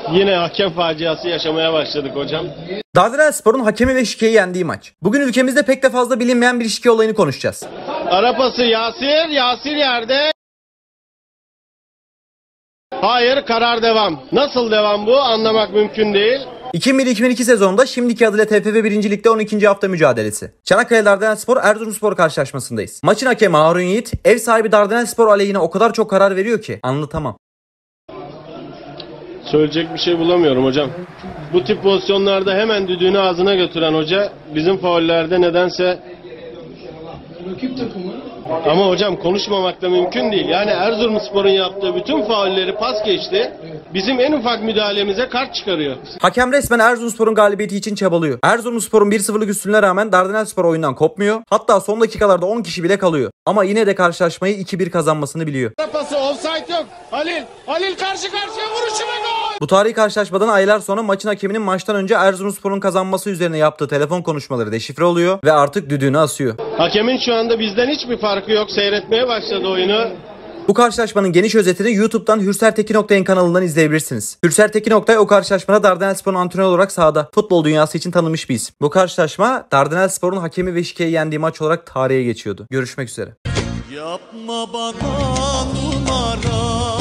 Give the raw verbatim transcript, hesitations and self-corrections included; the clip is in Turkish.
Yine hakem faciası yaşamaya başladık hocam. Dardanelspor'un hakemi ve şikeyi yendiği maç. Bugün ülkemizde pek de fazla bilinmeyen bir şike olayını konuşacağız. Arapası Yasir, Yasir yerde. Hayır, karar devam. Nasıl devam bu? Anlamak mümkün değil. iki bin bir iki bin iki sezonunda şimdiki adıyla T F F birinci Lig'de on ikinci hafta mücadelesi. Çanakkale Dardanelspor Erzurumspor karşılaşmasındayız. Maçın hakemi Harun Yiğit, ev sahibi Dardanelspor aleyhine o kadar çok karar veriyor ki anlatamam. Söyleyecek bir şey bulamıyorum hocam. Bu tip pozisyonlarda hemen düdüğünü ağzına götüren hoca bizim faullerde nedense... Rakip takımı. Ama hocam konuşmamak da mümkün değil. Yani Erzurumspor'un yaptığı bütün faulleri pas geçti. Bizim en ufak müdahalemize kart çıkarıyor. Hakem resmen Erzurumspor'un galibiyeti için çabalıyor. Erzurumspor'un bir sıfırlık üstünlüğüne rağmen Dardanelspor oyundan kopmuyor. Hatta son dakikalarda on kişi bile kalıyor. Ama yine de karşılaşmayı iki bir kazanmasını biliyor. Pası offside yok. Halil, Halil karşı karşıya vuruşu ve gol. Bu tarihi karşılaşmadan aylar sonra maçın hakeminin maçtan önce Erzurumspor'un kazanması üzerine yaptığı telefon konuşmaları deşifre oluyor ve artık düdüğünü asıyor. Hakemin şu anda bizden hiçbir farkı yok. Seyretmeye başladı oyunu. Bu karşılaşmanın geniş özetini YouTube'dan hürsertekin nokta in kanalından izleyebilirsiniz. Hürsertekin Oktay o karşılaşmada Dardanelspor'un antrenör olarak sahada. Futbol dünyası için tanınmış bir isim. Bu karşılaşma Dardanelspor'un hakemi ve şikeyi yendiği maç olarak tarihe geçiyordu. Görüşmek üzere. Yapma bana numara.